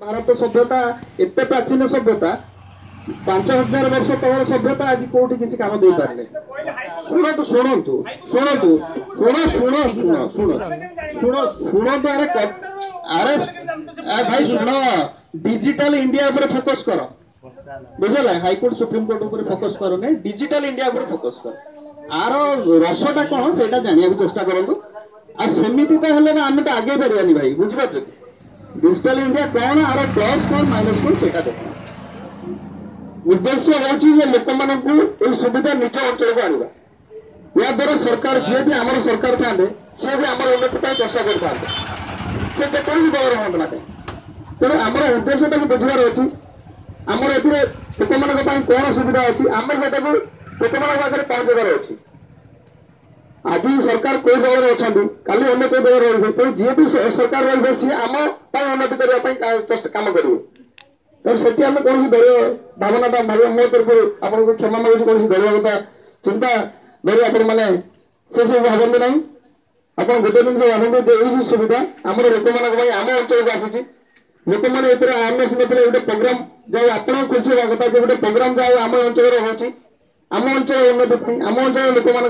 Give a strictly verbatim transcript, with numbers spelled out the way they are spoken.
भारत सभ्यता एत प्राचीन सभ्यता पांच हजार वर्ष तल सभ्यता आज कौटी किसी काम दे पारे शुणु शुणु शुणु शुण शुण शुण शुण शुण शुणु अरे अरे भाई शुण डिजिटल इंडिया फोकस कर बुझला हाईकोर्ट सुप्रीम कोर्ट ऊपर फोकस कर नहीं डिजिटल इंडिया ऊपर फोकस कर आर रसटा कौन से जाना चेष्टा करूँ आ सेमती तो हेल्ले ना आम तो आगे पारानी भाई बुझिपार डिजिटल इंडिया कौन आर प्लस कौन माइनस कौन से देख उद्देश्य हूँ लोक मान सुविधा निज अंचल को आना या द्वारा सरकार जी भी आम सरकार था सी भी आम उन्नति चेष्टा करते से जेकोसी दल हूँ ना तेणु आम उद्देश्य टाक बुझार अच्छी आमर ए लोक मान कौन सुविधा अच्छी आम से लोक मान पाखे पहुंचार अच्छी आज सरकार कोई दल अच्छा काली अन्य कोई दल रे तो जी भी सरकार रे सी आम उन्नति करने कम करेंगे तो से आम कौन दल भावना भाव मो तरफ आपको क्षमा मांगे कौन दल कथा चिंता धरी आप से सब भावती ना आप गोटे जिन भावती सुविधा आम लोक मान आम अंचल को आसी लोक मैंने अवेयरनेस नथिले गोटे प्रोग्राम जाओ आप खुशी हवा कथा गोटे प्रोग्राम जाओ आम अंचल होची आम अंचल उन्नति आम अंचल लोक